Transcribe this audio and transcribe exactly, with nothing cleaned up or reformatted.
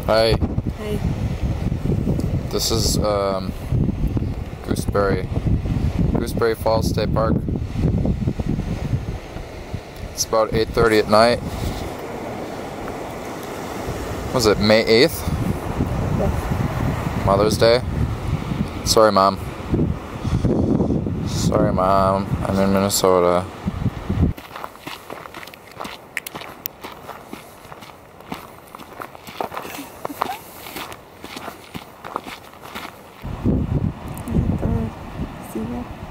Hi, Hey. this is um, Gooseberry, Gooseberry Falls State Park. It's about eight thirty at night. Was it May eighth? Yes. Mother's Day? Sorry, Mom. Sorry, Mom. I'm in Minnesota. Is it the sea